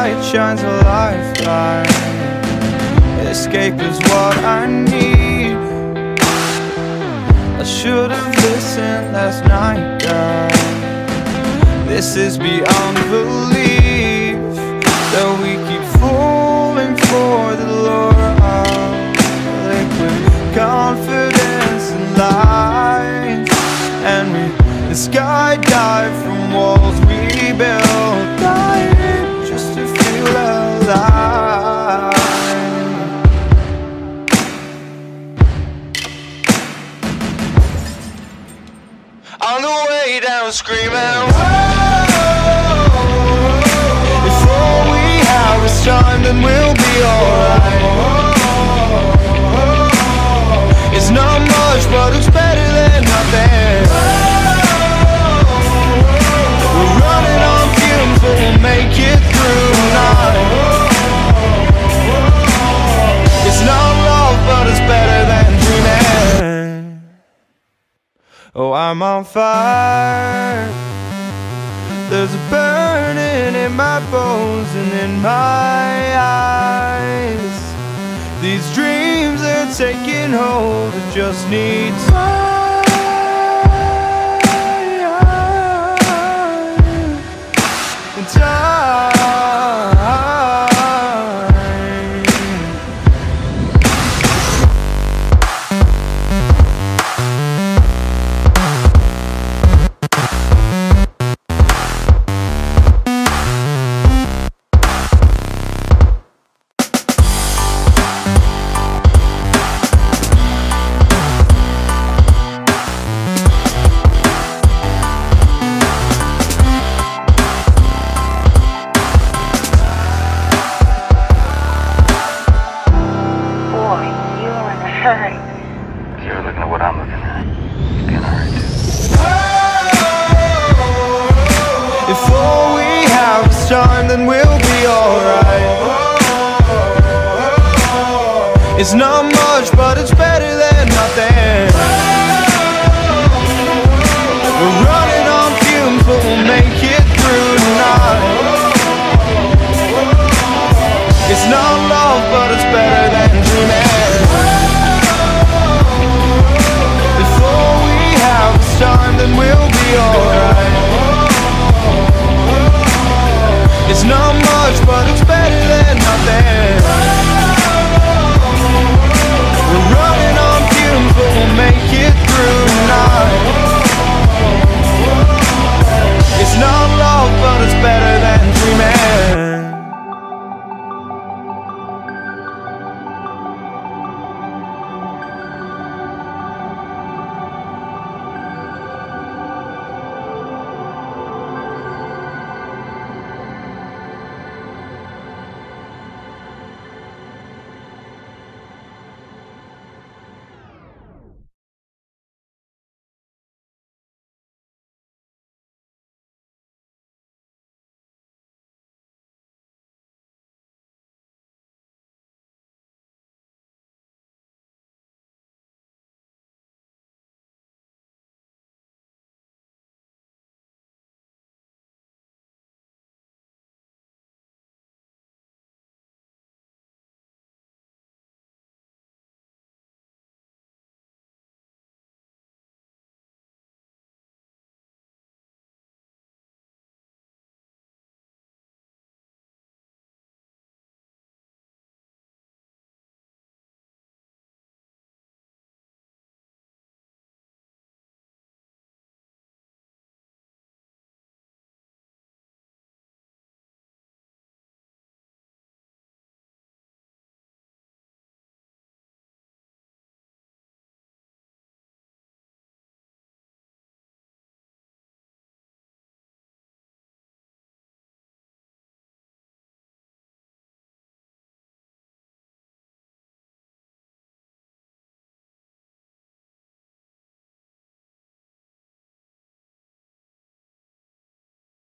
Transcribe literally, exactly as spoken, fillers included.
light shines a lifeline. Escape is what I need. I should have listened last night, God. This is beyond belief, that we keep falling for the lure of liquid confidence and lies. And we skydive from walls we built, dying just to feel alive. On the way down screaming, whoa. If all we have is time, then we'll be alright. It's not much, but it's better than nothing. We're running on fumes, but we'll make it through tonight. It's not love, but it's better than dreaming. Oh, I'm on fire. There's a burning in my bones and in my eyes. These dreams are taking hold, it just need time. Time. If you're looking at what I'm looking at, it's gonna hurt. If all we have is time, then we'll be alright. It's not much, but it's better than nothing. We're running on fumes, but we'll make it through tonight. It's not love, but it's better than dreaming.